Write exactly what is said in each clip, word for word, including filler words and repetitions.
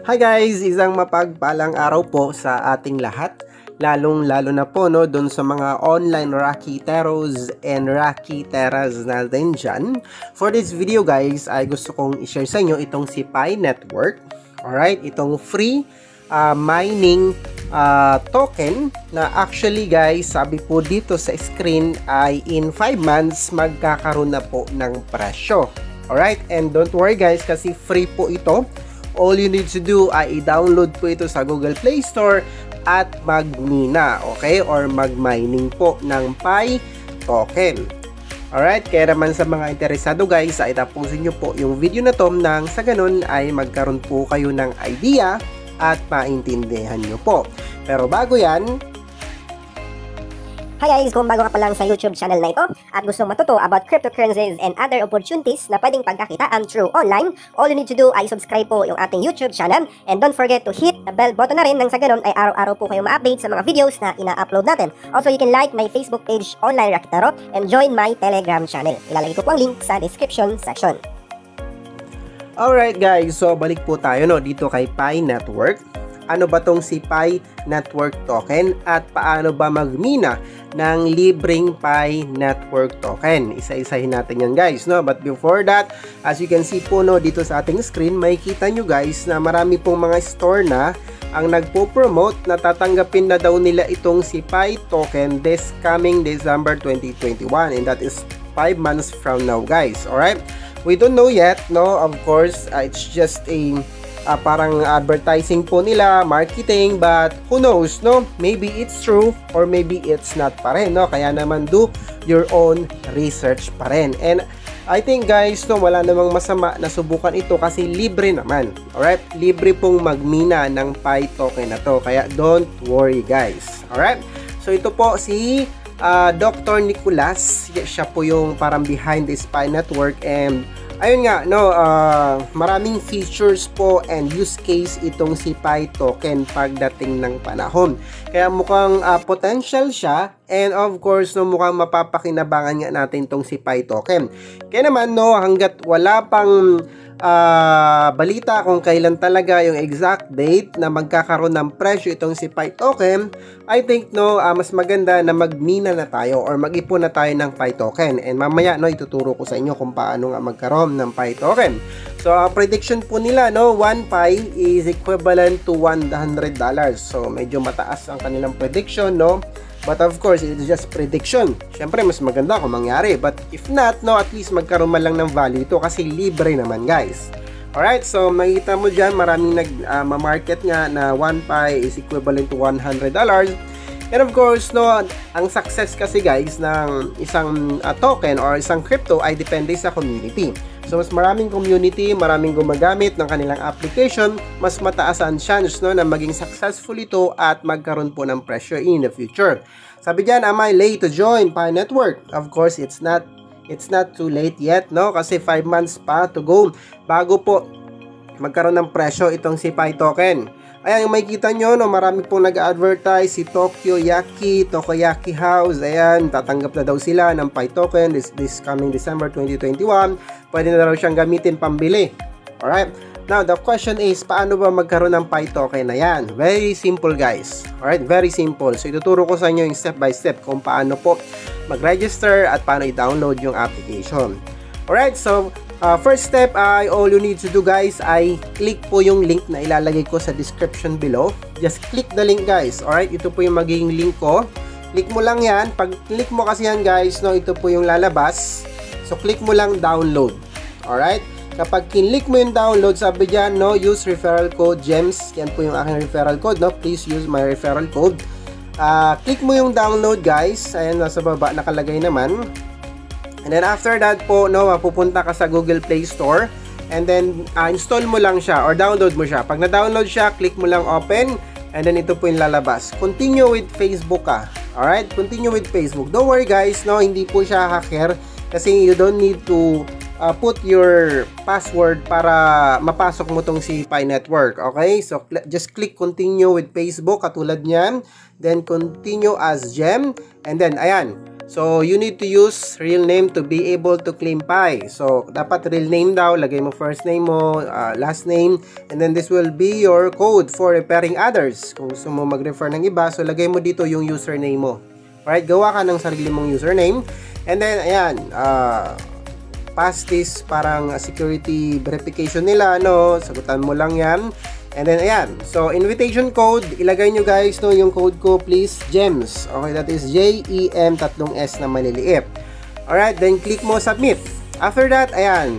Hi guys! Isang mapagpalang araw po sa ating lahat. Lalong lalo na po no, dun sa mga online Rakiteros and Rakiteras natin dyan. For this video guys, ay gusto kong i-share sa inyo itong si Pi Network. Alright, itong free uh, mining uh, token na actually guys, sabi po dito sa screen ay in five months magkakaroon na po ng presyo. Alright, and don't worry guys kasi free po ito. All you need to do ay i-download po ito sa Google Play Store at magmina, okay? Or mag-mining po ng Pi token. Alright, kaya naman sa mga interesado guys, ay tapusin nyo po yung video na to nang sa ganun ay magkaroon po kayo ng idea at maintindihan nyo po. Pero bago yan, hi guys! Kung bago ka pa lang sa YouTube channel na ito at gusto matuto about cryptocurrencies and other opportunities na pwedeng pagkakitaan through online, all you need to do ay subscribe po yung ating YouTube channel and don't forget to hit the bell button na rin nang sa ganun ay araw-araw po kayo ma-update sa mga videos na ina-upload natin. Also, you can like my Facebook page Online Rakitero and join my Telegram channel. Ilalagay ko po ang link sa description section. alright guys, so balik po tayo no dito kay Pi Network. Ano ba tong si Pi Network token at paano ba magmina ng libreng Pi Network token? Isa-isahin natin yan guys, no? But before that, as you can see po no dito sa ating screen, may kita nyo guys na marami pong mga store na ang nagpo-promote na tatanggapin na daw nila itong si Pi token this coming December twenty twenty-one, and that is five months from now guys. Alright, we don't know yet, no? Of course, uh, it's just a Uh, parang advertising po nila, marketing, but who knows, no? Maybe it's true or maybe it's not pa rin, no? Kaya naman do your own research pa rin. And I think guys, no, wala namang masama na subukan ito kasi libre naman. Alright? Libre pong magmina ng Pi token na to. Kaya don't worry guys. Alright? So ito po si uh, Doctor Nicolas. Siya po yung parang behind this Pi Network, and ayun nga, no, uh, maraming features po and use case itong si Pi token pagdating ng panahon. Kaya mukhang uh, potential siya, and of course, no, mukhang mapapakinabangan nga natin itong si Pi token. Kaya naman, no, hanggat wala pang uh, balita kung kailan talaga yung exact date na magkakaroon ng presyo itong si Pi token, I think no, uh, mas maganda na magmina na tayo or mag-ipon na tayo ng Pi token. And mamaya no, ituturo ko sa inyo kung paano nga magkaroon ng Pi token. So uh, prediction po nila no, one Pi is equivalent to one hundred dollars. So medyo mataas ang kanilang prediction no. But of course, it is just prediction. Siyempre, mas maganda kung mangyari. But if not, no, at least magkaroon man lang ng value ito kasi libre naman, guys. Alright, so makikita mo dyan, maraming nag-market uh, nga na one Pi is equivalent to one hundred dollars. And of course, no, ang success kasi, guys, ng isang uh, token or isang crypto ay depende sa community. So, mas maraming community, maraming gumagamit ng kanilang application, mas mataas ang chance no, na maging successful ito at magkaroon po ng presyo in the future. Sabi dyan, am I late to join Pi Network? Of course, it's not it's not too late yet, no? Kasi five months pa to go bago po magkaroon ng presyo itong si Pi token. Ayan, yung makikita nyo, no, marami pong nag-advertise si Tokyo Yaki, Tokoyaki House. Ayan, tatanggap na daw sila ng Pi token this, this coming December twenty twenty-one. Pwede na daw siyang gamitin pambili. Alright? Now, the question is, paano ba magkaroon ng Pi token na yan? Very simple, guys. Alright? Very simple. So, ituturo ko sa inyo yung step by step kung paano po mag-register at paano i-download yung application. Alright? So, Uh, first step ay uh, all you need to do guys ay click po yung link na ilalagay ko sa description below. Just click the link guys. Alright, ito po yung magiging link ko. Click mo lang yan. Pag click mo kasi yan guys, no, ito po yung lalabas. So click mo lang download. Alright, kapag kinlik mo yung download, sabi dyan, no, use referral code GEMS. Yan po yung aking referral code, no. Please use my referral code. Uh, click mo yung download guys. Ayan, nasa baba nakalagay naman. And then after that po, no, pupunta ka sa Google Play Store and then uh, install mo lang siya or download mo siya. Pag na-download siya, click mo lang open and then ito po yung lalabas. Continue with Facebook ka. Alright? Continue with Facebook. Don't worry guys, no, hindi po siya hacker kasi you don't need to uh, put your password para mapasok mo tong si Pi Network. Okay? So, just click continue with Facebook katulad niyan. Then, continue as Gem. And then, ayan. So, you need to use real name to be able to claim Pi. So, dapat real name daw. Lagay mo first name mo, uh, last name. And then, this will be your code for referring others. Kung gusto mo mag-refer ng iba, so lagay mo dito yung username mo. Alright, gawa ka ng sarili mong username. And then, ayan, uh, pass this parang security verification nila, no? Sagutan mo lang yan. And then, ayan. So, invitation code, ilagay nyo guys, no, yung code ko, please, GEMS. Okay, that is J E M, tatlong S na maliliit. Alright, then click mo submit. After that, ayan,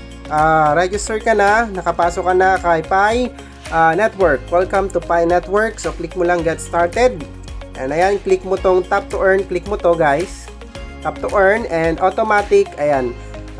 uh, register ka na, nakapasok ka na kay Pi uh, Network. Welcome to Pi Network. So, click mo lang get started. And ayan, click mo tong tap to earn, click mo to guys. Tap to earn, and automatic, ayan,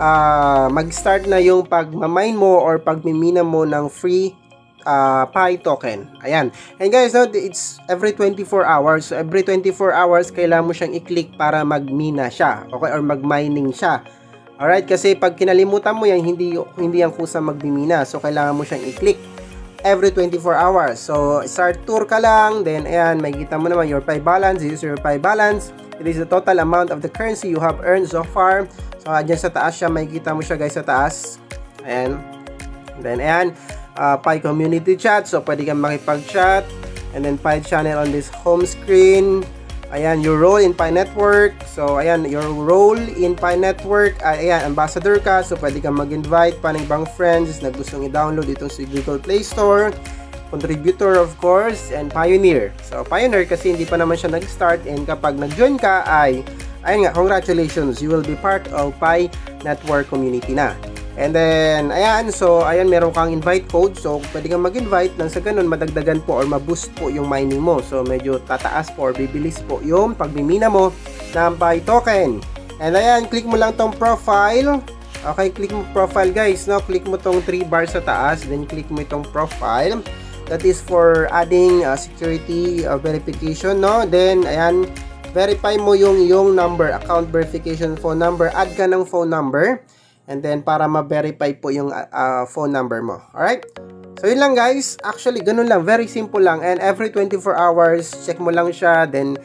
uh, mag-start na yung pag-mine mo or pag-mimina mo ng free Uh, Pi token. Ayan. And guys, no, it's every twenty-four hours. So, every twenty-four hours, kailangan mo siyang i-click para mag-mina siya. Okay? Or mag-mining siya. Alright? Kasi pag kinalimutan mo yan, hindi, hindi yan kusa mag-mina. So, kailangan mo siyang i-click every twenty-four hours. So, start tour ka lang. Then, ayan, makikita mo naman your Pi balance. This is your Pi balance. It is the total amount of the currency you have earned so far. So, dyan sa taas siya, makikita mo siya guys sa taas. Ayan. Then, ayan. Uh, Pi community chat, so pwede kang makipag-chat. And then Pi channel on this home screen. Ayan, your role in Pi Network. So ayan, your role in Pi Network, uh, ayan, ambassador ka, so pwede kang mag-invite pa ng ibang friends na gustong i-download itong sa Google Play Store. Contributor of course, and pioneer. So pioneer kasi hindi pa naman siya nag-start, and kapag nag-join ka ay, ayun nga, congratulations, you will be part of Pi Network community na. And then, ayan, so, ayan, meron kang invite code. So, pwede kang mag-invite nang sa ganun, madagdagan po or ma-boost po yung mining mo. So, medyo tataas po or bibilis po yung pagmimina mo ng Pi token. And ayan, click mo lang tong profile. Okay, click mo profile guys, no? Click mo tong three bars sa taas. Then, click mo itong profile. That is for adding uh, security uh, verification, no? Then, ayan, verify mo yung, yung number, account verification phone number. Add ka ng phone number. And then, para ma-verify po yung uh, phone number mo. Alright? So, yun lang guys. Actually, ganun lang. Very simple lang. And every twenty-four hours, check mo lang siya. Then,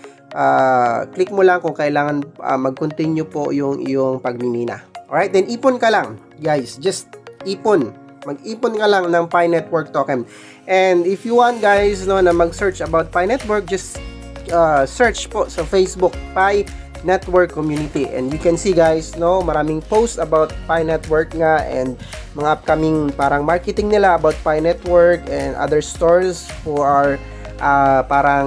uh, click mo lang kung kailangan uh, mag-continue po yung iyong pagmimina. Alright? Then, ipon ka lang. Guys, just ipon. Mag-ipon ka lang ng Pi Network token. And if you want guys, no, na mag-search about Pi Network, just uh, search po sa Facebook, Pi Network community, and you can see guys, no, maraming posts about Pi Network nga, and mga upcoming parang marketing nila about Pi Network and other stores who are uh, parang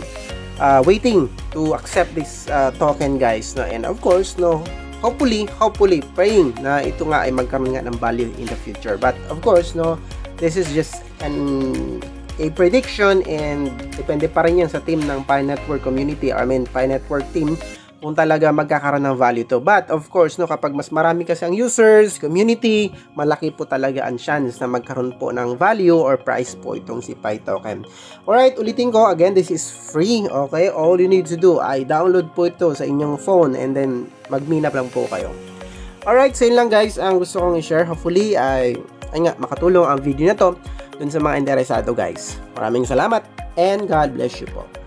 uh, waiting to accept this uh, token guys, no. And of course, no, hopefully hopefully praying na ito nga ay magkaroon nga ng value in the future. But of course, no, this is just an a prediction, and depende pa rin yan sa team ng Pi Network community, I mean Pi Network team, kung talaga magkakaroon ng value to. But of course, no, kapag mas marami kasi ang users, community, malaki po talaga ang chance na magkaroon po ng value or price po itong si Pi token. Alright, ulitin ko, again, this is free, okay? All you need to do ay download po ito sa inyong phone, and then mag-mina lang po kayo. Alright, so yun lang guys ang gusto kong i-share. Hopefully ay, ay nga, makatulong ang video na to dun sa mga interesado guys. Maraming salamat, and God bless you po.